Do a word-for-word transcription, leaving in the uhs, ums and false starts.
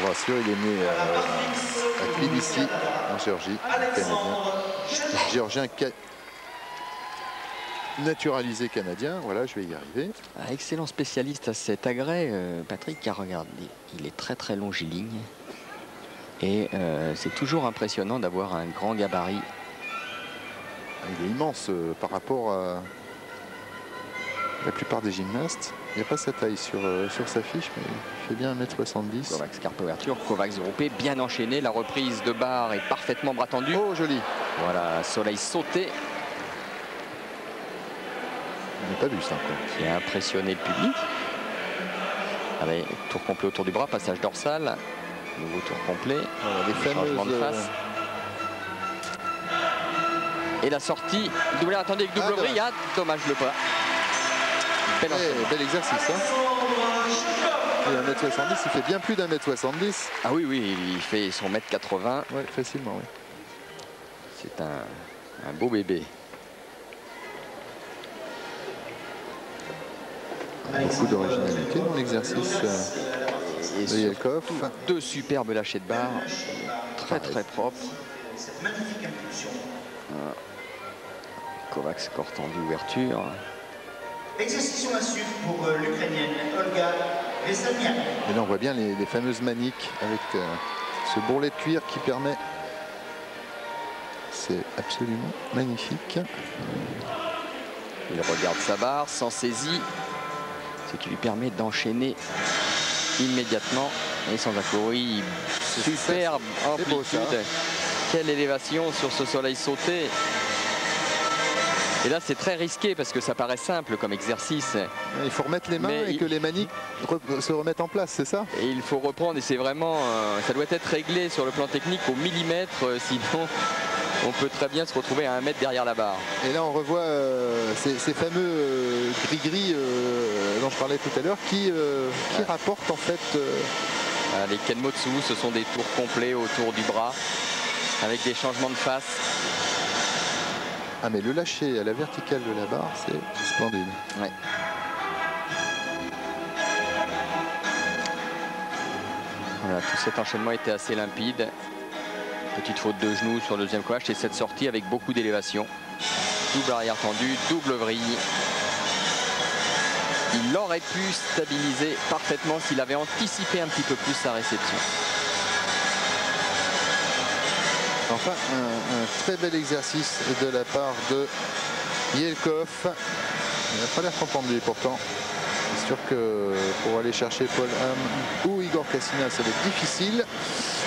vous rassure, il est né euh, à Tbilissi, en Géorgie, canadien. Géorgien ca... naturalisé canadien. Voilà, je vais y arriver. Un excellent spécialiste à cet agrès, euh, Patrick, car regardez, il est très très longiligne. Et euh, c'est toujours impressionnant d'avoir un grand gabarit. Il est immense euh, par rapport à la plupart des gymnastes. Il n'y a pas sa taille sur, euh, sur sa fiche, mais il fait bien un mètre soixante-dix. Kovacs, carpe ouverture, Kovacs groupé, bien enchaîné. La reprise de barre est parfaitement bras tendu. Oh, joli. Voilà, soleil sauté. On n'a pas vu ça encore. Qui a impressionné le public. Allez, tour complet autour du bras, passage dorsal. Nouveau tour complet. Voilà, les fameuses... de face. Et la sortie, double, attendez, avec double vrille, ah, dommage le pas. Bel, hey, bel exercice. Hein. un mètre soixante-dix, il fait bien plus d'un mètre soixante-dix. Ah oui, oui, il fait son mètre quatre-vingts. Ouais, facilement, oui. C'est un, un beau bébé. Beaucoup d'originalité dans l'exercice euh, de Jelkov. Deux superbes lâchers de barre, très très propres. Voilà. Kovacs, corps tendu, ouverture. Exercice à suivre pour euh, l'Ukrainienne Olga Vesaniak. Et là on voit bien les, les fameuses maniques avec euh, ce bourrelet de cuir qui permet. C'est absolument magnifique. Il regarde sa barre sans saisie, ce qui lui permet d'enchaîner immédiatement et sans accourir. Superbe amplitude. Quelle élévation sur ce soleil sauté. Et là c'est très risqué parce que ça paraît simple comme exercice. Il faut remettre les mains mais et il... que les maniques se remettent en place, c'est ça? Et il faut reprendre et c'est vraiment, euh, ça doit être réglé sur le plan technique au millimètre, euh, sinon on peut très bien se retrouver à un mètre derrière la barre. Et là on revoit euh, ces, ces fameux gris-gris euh, euh, dont je parlais tout à l'heure qui, euh, qui ouais. rapportent en fait... Euh... Voilà, les Kenmotsu, ce sont des tours complets autour du bras avec des changements de face. Ah mais le lâcher à la verticale de la barre, c'est splendide. Ouais. Voilà, tout cet enchaînement était assez limpide. Petite faute de genou sur le deuxième coach et cette sortie avec beaucoup d'élévation. Double arrière tendu, double vrille. Il aurait pu stabiliser parfaitement s'il avait anticipé un petit peu plus sa réception. Enfin, un, un très bel exercice de la part de Jelkov. Il n'a pas l'air content de lui pourtant. C'est sûr que pour aller chercher Paul Hamm ou Igor Cassina, ça va être difficile.